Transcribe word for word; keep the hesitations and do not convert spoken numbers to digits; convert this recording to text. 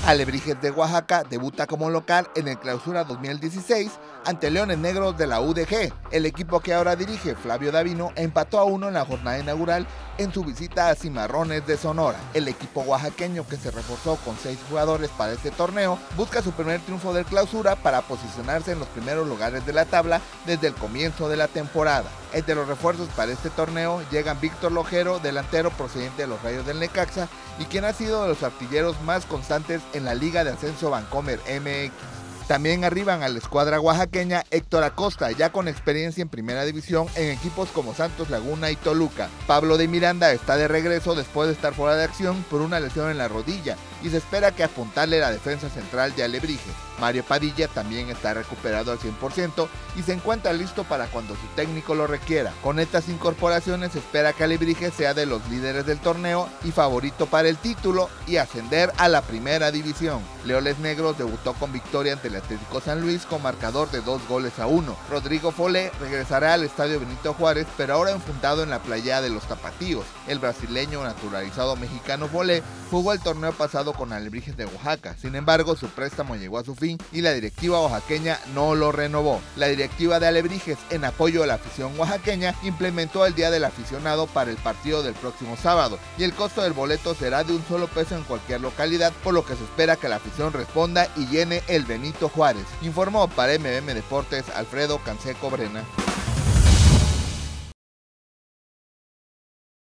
Alebrijes de Oaxaca debuta como local en el Clausura dos mil dieciséis ante Leones Negros de la U D G. El equipo que ahora dirige Flavio Davino empató a uno en la jornada inaugural en su visita a Cimarrones de Sonora. El equipo oaxaqueño, que se reforzó con seis jugadores para este torneo, busca su primer triunfo del Clausura para posicionarse en los primeros lugares de la tabla desde el comienzo de la temporada. Entre los refuerzos para este torneo llegan Víctor Lojero, delantero procedente de los Rayos del Necaxa y quien ha sido de los artilleros más constantes en la Liga de Ascenso Vancomer M X. También arriban a la escuadra oaxaqueña Héctor Acosta, ya con experiencia en primera división en equipos como Santos Laguna y Toluca. Pablo de Miranda está de regreso después de estar fuera de acción por una lesión en la rodilla y se espera que apuntale la defensa central de Alebrijes. Mario Padilla también está recuperado al cien por ciento y se encuentra listo para cuando su técnico lo requiera. Con estas incorporaciones se espera que Alebrijes sea de los líderes del torneo y favorito para el título y ascender a la primera división. Leones Negros debutó con victoria ante el Atlético San Luis con marcador de dos goles a uno. Rodrigo Folé regresará al estadio Benito Juárez, pero ahora enfundado en la playa de los Tapatíos. El brasileño naturalizado mexicano Folé jugó el torneo pasado con Alebrijes de Oaxaca. Sin embargo, su préstamo llegó a su fin y la directiva oaxaqueña no lo renovó. La directiva de Alebrijes, en apoyo a la afición oaxaqueña, implementó el Día del Aficionado para el partido del próximo sábado y el costo del boleto será de un solo peso en cualquier localidad, por lo que se espera que la afición responda y llene el Benito Juárez. Informó para M M Deportes Alfredo Canseco Brena.